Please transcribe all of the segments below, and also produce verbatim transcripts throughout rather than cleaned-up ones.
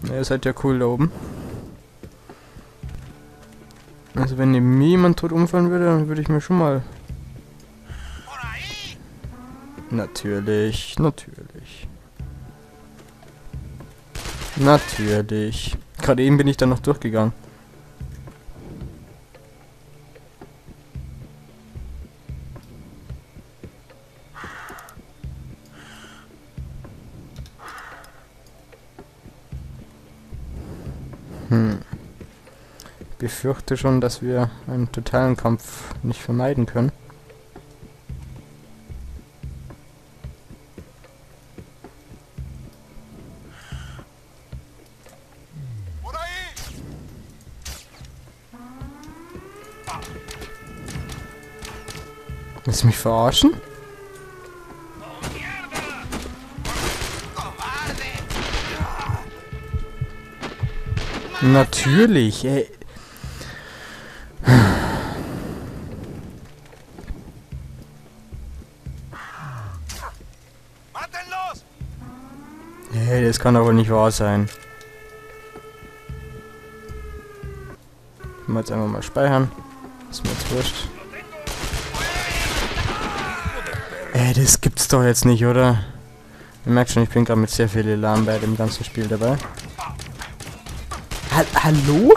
Ihr seid ja cool da oben. Also wenn neben mir jemand tot umfallen würde, dann würde ich mir schon mal... Natürlich, natürlich. Natürlich. Gerade eben bin ich dann noch durchgegangen. Hm. Ich befürchte schon, dass wir einen totalen Kampf nicht vermeiden können. Willst du mich verarschen? Natürlich, ey. Hey, das kann doch wohl nicht wahr sein. Ich muss jetzt einfach mal speichern. Ist mir jetzt wurscht. Ey, das gibt's doch jetzt nicht, oder? Ihr merkt schon, ich bin gerade mit sehr viel Elan bei dem ganzen Spiel dabei. Ha Hallo?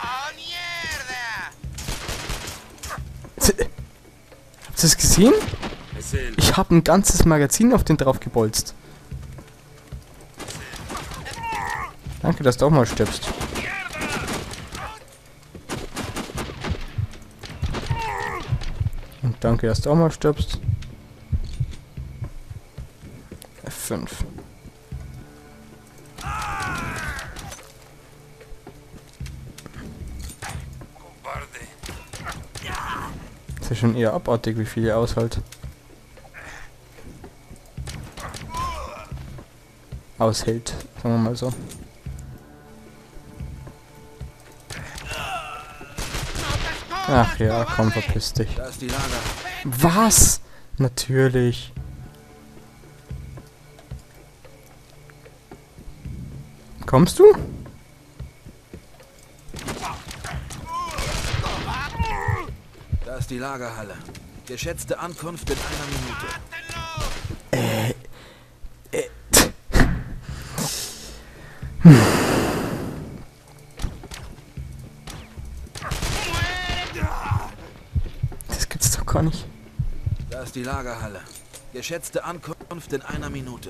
Habt ihr das gesehen? Ich habe ein ganzes Magazin auf den drauf gebolzt. Danke, dass du auch mal stirbst. Und danke, dass du auch mal stirbst. F fünf. Das ist schon eher abartig, wie viel ihr aushält. Aushält, sagen wir mal so. Ach ja, komm, verpiss dich. Was? Natürlich. Kommst du? Da ist die Lagerhalle. Geschätzte Ankunft in einer Minute. Äh. äh Das gibt's doch gar nicht. Da ist die Lagerhalle. Geschätzte Ankunft in einer Minute.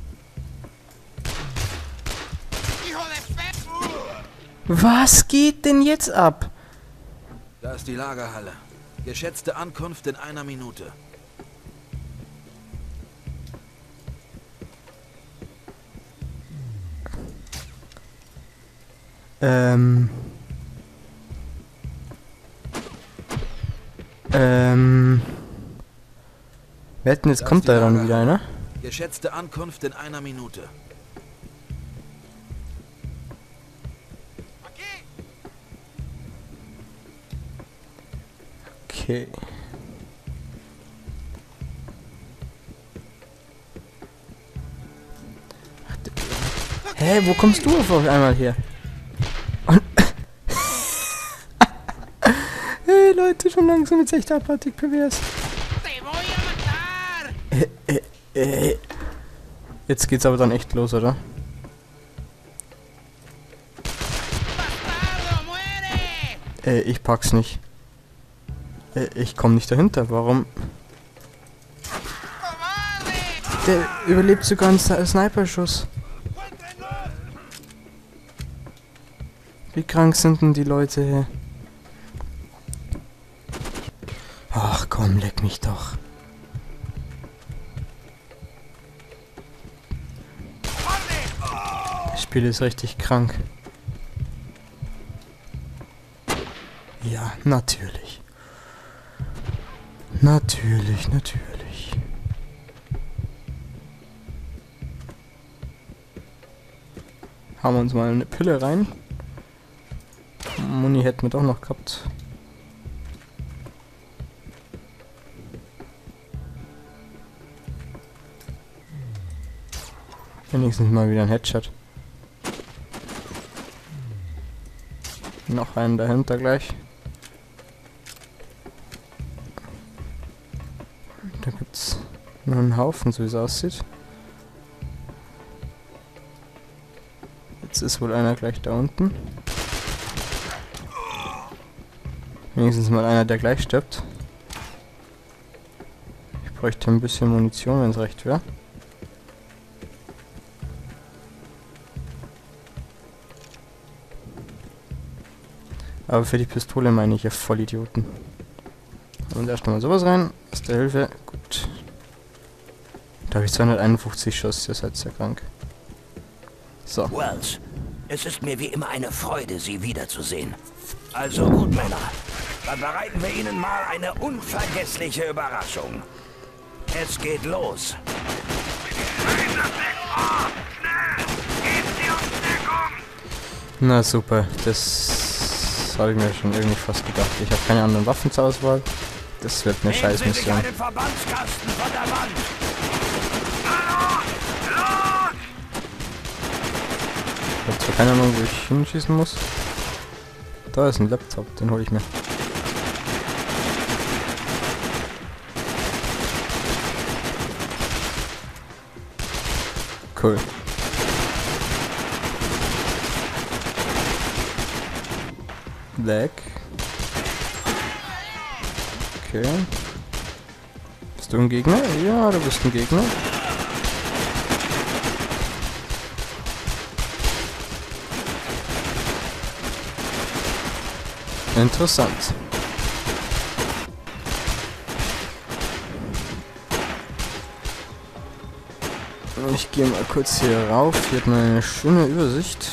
Was geht denn jetzt ab? Da ist die Lagerhalle. Geschätzte Ankunft in einer Minute. Ähm. Ähm. Wetten, jetzt kommt da dann wieder einer. Geschätzte Ankunft in einer Minute. Okay. Hä, hey, wo kommst du auf einmal her? Und hey Leute, schon langsam mit echt abartig pervers. Äh, äh, äh. Jetzt geht's aber dann echt los, oder? Äh, ich pack's nicht. Äh, ich komm nicht dahinter, warum? Der überlebt sogar einen Sniper-Schuss. Wie krank sind denn die Leute hier? Ach komm, leck mich doch. Das Spiel ist richtig krank. Ja, natürlich. Natürlich, natürlich. Haben wir uns mal eine Pille rein. Muni hätten wir doch noch gehabt. Wenigstens mal wieder ein Headshot. Noch einen dahinter gleich. Da gibt's nur einen Haufen, so wie es aussieht. Jetzt ist wohl einer gleich da unten. Wenigstens mal einer, der gleich stirbt. Ich bräuchte ein bisschen Munition, wenn es recht wäre. Aber für die Pistole meine ich ja Vollidioten. Und erst mal sowas rein. Erste Hilfe. Gut. Da habe ich zweihunderteinundfünfzig Schuss. Ihr seid sehr krank. So. Wells, es ist mir wie immer eine Freude, Sie wiederzusehen. Also gut, Männer. Dann bereiten wir Ihnen mal eine unvergessliche Überraschung. Es geht los. Na super. Das habe ich mir schon irgendwie fast gedacht. Ich habe keine anderen Waffen zur Auswahl. Das wird eine scheiß Mission. Einen Verbandskasten von der Wand. Ich habe zwar keine Ahnung, wo ich hinschießen muss. Da ist ein Laptop, den hole ich mir. Cool. Lag. Okay. Bist du ein Gegner? Ja, du bist ein Gegner. Interessant. Ich gehe mal kurz hier rauf. Hier hat man eine schöne Übersicht.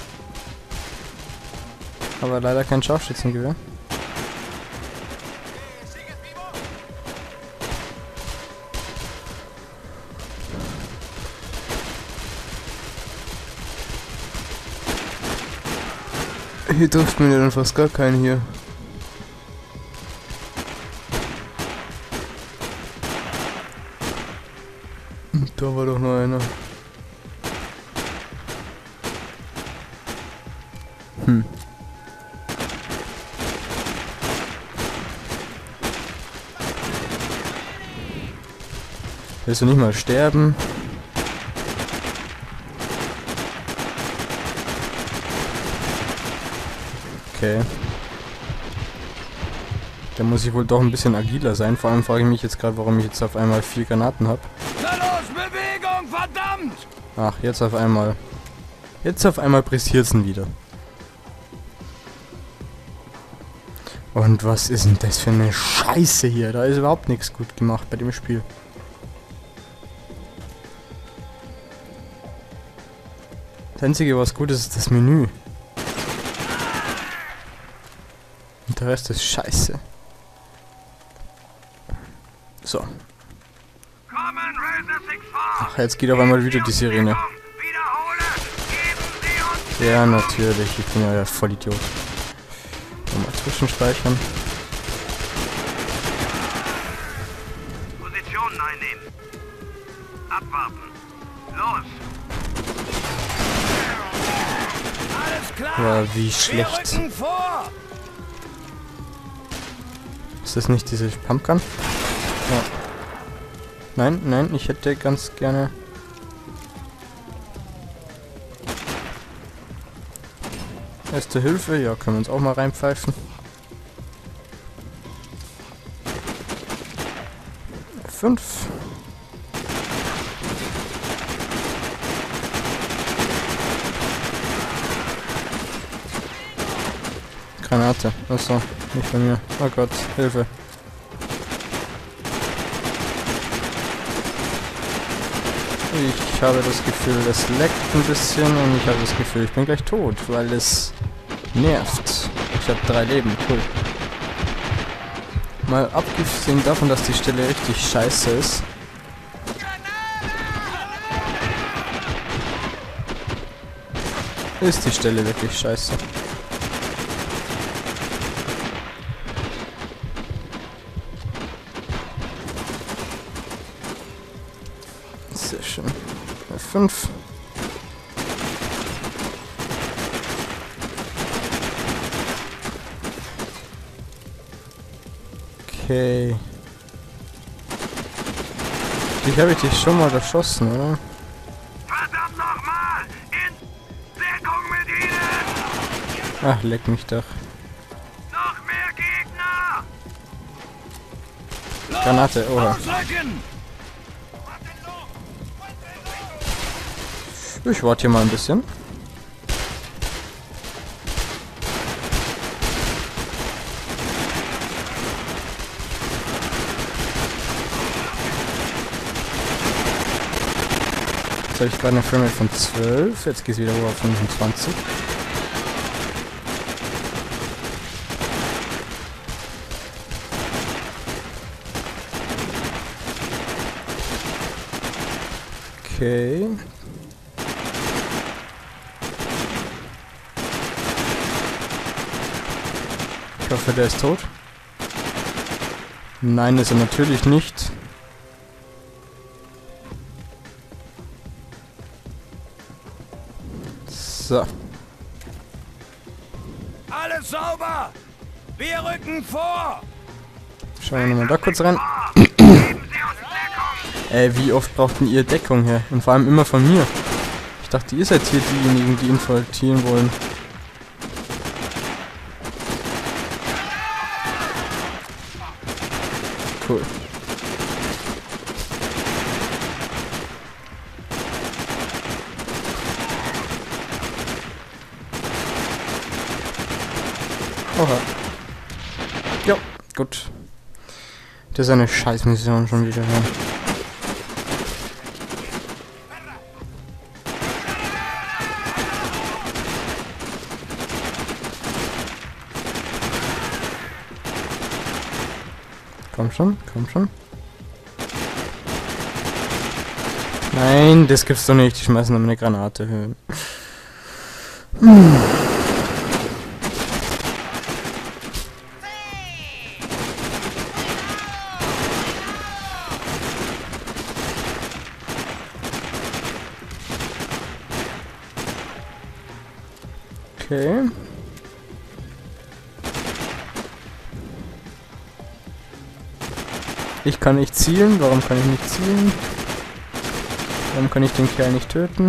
Aber leider kein Scharfschützengewehr. Hier trifft man ja dann fast gar keinen hier. Da war doch noch einer. Hm. Willst du nicht mal sterben? Okay. Da muss ich wohl doch ein bisschen agiler sein. Vor allem frage ich mich jetzt gerade, warum ich jetzt auf einmal vier Granaten habe. Na los, Bewegung, verdammt! Ach, jetzt auf einmal. Jetzt auf einmal pressiert's ihn wieder. Und was ist denn das für eine Scheiße hier? Da ist überhaupt nichts gut gemacht bei dem Spiel. Das Einzige, was gut ist, ist das Menü. Und der Rest ist scheiße. So. Ach, jetzt geht auf einmal wieder die Sirene. Ja, natürlich. Ich bin ja der Vollidiot. Mal zwischenspeichern. Positionen einnehmen. Abwarten. Los. Alles klar. Ja, wie schlecht. Rücken vor. Ist das nicht diese Pumpgun? Ja. Nein, nein, ich hätte ganz gerne... Erste Hilfe, ja, können wir uns auch mal reinpfeifen. Fünf. Granate. Achso, nicht bei mir. Oh Gott, Hilfe. Ich habe das Gefühl, das leckt ein bisschen und ich habe das Gefühl, ich bin gleich tot, weil es nervt. Ich habe drei Leben, cool. Mal abgesehen davon, dass die Stelle richtig scheiße ist. Ist die Stelle wirklich scheiße. Sehr schön. fünf. Okay. Ich habe dich schon mal erschossen, oder? Verdammt nochmal! In Deckung mit ihnen! Ach, leck mich doch. Noch mehr Gegner! Granate, oha. Ausrücken! Ich warte hier mal ein bisschen. Jetzt habe ich gerade eine Framerate von zwölf, jetzt geht es wieder hoch auf fünfundzwanzig. Okay. Ich hoffe, der ist tot. Nein, ist er natürlich nicht. So. Alles sauber! Wir rücken vor! Schauen wir nochmal da kurz rein. Ey, wie oft brauchten ihr Deckung her? Und vor allem immer von mir. Ich dachte, ihr seid hier diejenigen, die infiltrieren wollen. Cool. Oha. Ja, gut. Das ist eine Scheißmission schon wieder. Ja. Komm schon, komm schon. Nein, das gibt's doch nicht. Die schmeißen noch eine Granate höhen. Hm. Okay. Ich kann nicht zielen. Warum kann ich nicht zielen? Warum kann ich den Kerl nicht töten?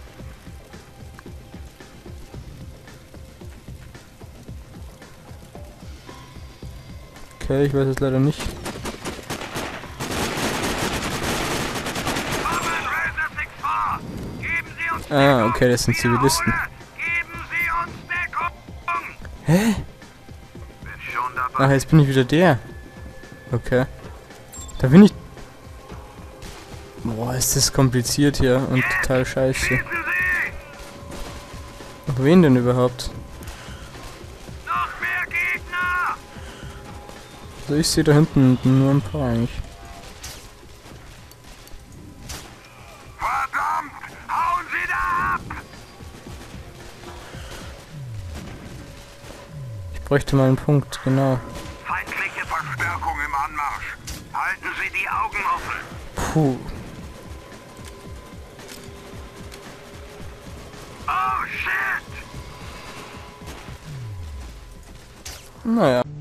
Okay, ich weiß es leider nicht. Ah, okay, das sind Zivilisten. Hä? Ach, jetzt bin ich wieder der. Okay. Da bin ich... Boah, ist das kompliziert hier und total scheiße. Ach, wen denn überhaupt? Also ich sehe da hinten nur ein paar eigentlich. Verdammt! Hauen Sie da ab! Ich bräuchte mal einen Punkt, genau. Feindliche Verstärkung im Anmarsch. Halten Sie die Augen offen. Puh. Oh shit! Naja.